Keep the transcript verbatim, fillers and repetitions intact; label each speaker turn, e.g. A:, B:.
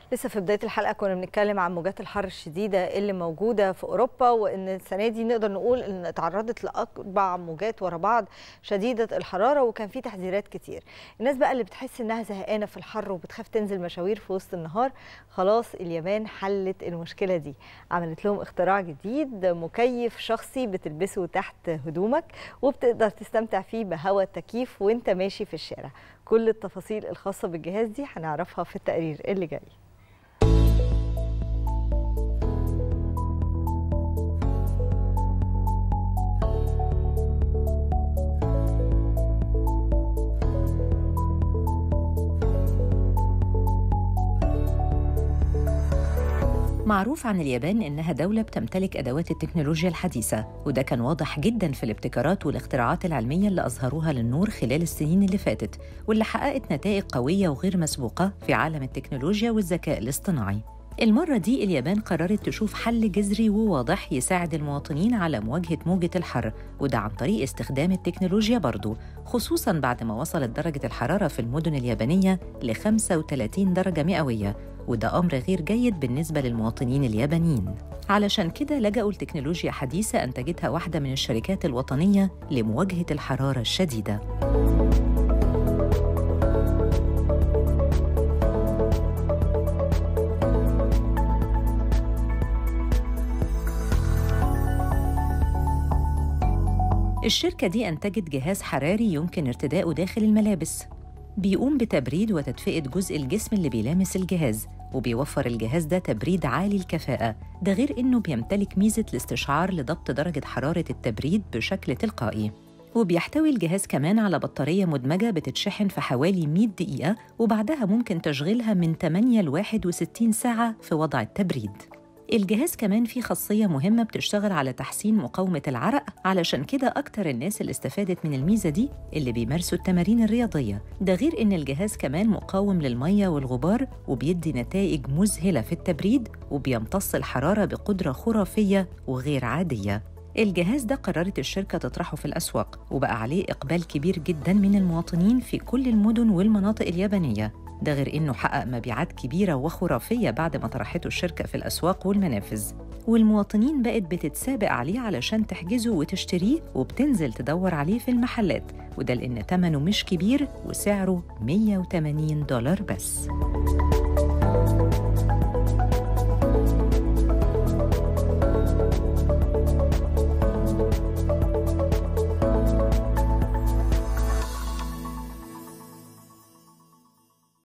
A: لسه في بداية الحلقة كنا بنتكلم عن موجات الحر الشديدة اللي موجودة في أوروبا، وإن السنة دي نقدر نقول إن اتعرضت لأربع موجات ورا بعض شديدة الحرارة، وكان في تحذيرات كتير. الناس بقى اللي بتحس إنها زهقانة في الحر وبتخاف تنزل مشاوير في وسط النهار، خلاص اليابان حلت المشكلة دي، عملت لهم اختراع جديد، مكيف شخصي بتلبسه تحت هدومك وبتقدر تستمتع فيه بهواء التكييف وانت ماشي في الشارع. كل التفاصيل الخاصة بالجهاز دي هنعرفها في التقرير اللي جاي.
B: معروف عن اليابان إنها دولة بتمتلك أدوات التكنولوجيا الحديثة، وده كان واضح جداً في الابتكارات والاختراعات العلمية اللي أظهروها للنور خلال السنين اللي فاتت، واللي حققت نتائج قوية وغير مسبوقة في عالم التكنولوجيا والذكاء الاصطناعي. المرة دي اليابان قررت تشوف حل جذري وواضح يساعد المواطنين على مواجهة موجة الحر، وده عن طريق استخدام التكنولوجيا برضو، خصوصاً بعد ما وصلت درجة الحرارة في المدن اليابانية ل خمسة وثلاثين درجة مئوية، وده أمر غير جيد بالنسبة للمواطنين اليابانيين. علشان كده لجأوا لتكنولوجيا حديثة أنتجتها واحدة من الشركات الوطنية لمواجهة الحرارة الشديدة. الشركة دي أنتجت جهاز حراري يمكن ارتداؤه داخل الملابس، بيقوم بتبريد وتدفئة جزء الجسم اللي بيلامس الجهاز، وبيوفر الجهاز ده تبريد عالي الكفاءة. ده غير إنه بيمتلك ميزة الاستشعار لضبط درجة حرارة التبريد بشكل تلقائي. وبيحتوي الجهاز كمان على بطارية مدمجة بتتشحن في حوالي مئة دقيقة، وبعدها ممكن تشغيلها من ثمانية ل واحد وستين ساعة في وضع التبريد. الجهاز كمان فيه خاصية مهمة بتشتغل على تحسين مقاومة العرق، علشان كده أكتر الناس اللي استفادت من الميزة دي اللي بيمارسوا التمارين الرياضية. ده غير إن الجهاز كمان مقاوم للمية والغبار، وبيدي نتائج مذهلة في التبريد، وبيمتص الحرارة بقدرة خرافية وغير عادية. الجهاز ده قررت الشركة تطرحه في الأسواق، وبقى عليه إقبال كبير جداً من المواطنين في كل المدن والمناطق اليابانية. ده غير إنه حقق مبيعات كبيرة وخرافية بعد ما طرحته الشركة في الأسواق والمنافذ، والمواطنين بقت بتتسابق عليه علشان تحجزه وتشتريه، وبتنزل تدور عليه في المحلات، وده لأن ثمنه مش كبير وسعره مئة وثمانين دولار بس.